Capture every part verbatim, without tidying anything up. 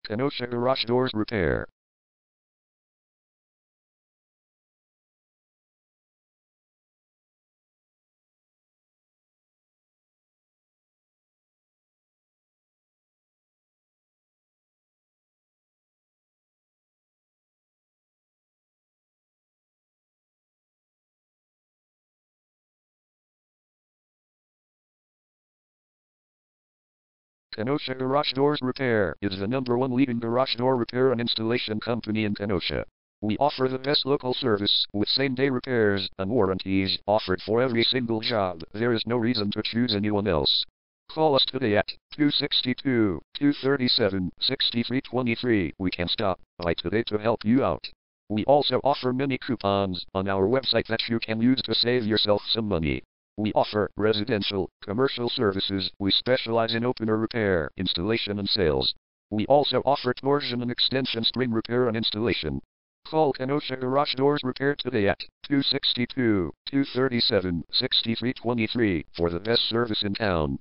Kenosha Garage Doors Repair. Kenosha Garage Doors Repair is the number one leading garage door repair and installation company in Kenosha. We offer the best local service with same-day repairs and warranties offered for every single job. There is no reason to choose anyone else. Call us today at two six two, two three seven, six three two three. We can stop by today to help you out. We also offer many coupons on our website that you can use to save yourself some money. We offer residential, commercial services. We specialize in opener repair, installation and sales. We also offer torsion and extension string repair and installation. Call Kenosha Garage Doors Repair today at two six two, two three seven, six three two three for the best service in town.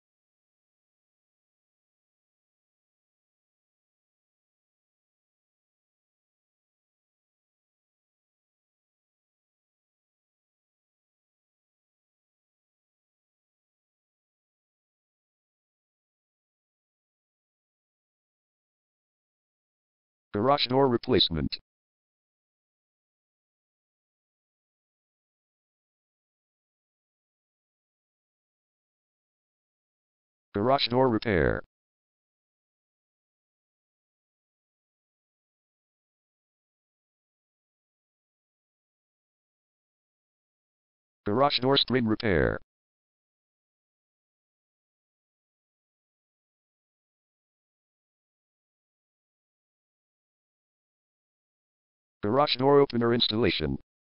Garage door replacement. Garage door repair. Garage door string repair. Garage door opener installation.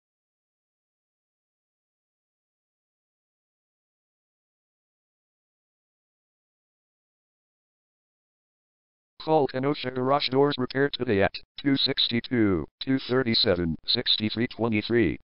Call Kenosha Garage Doors Repair today at two six two, two three seven, six three two three.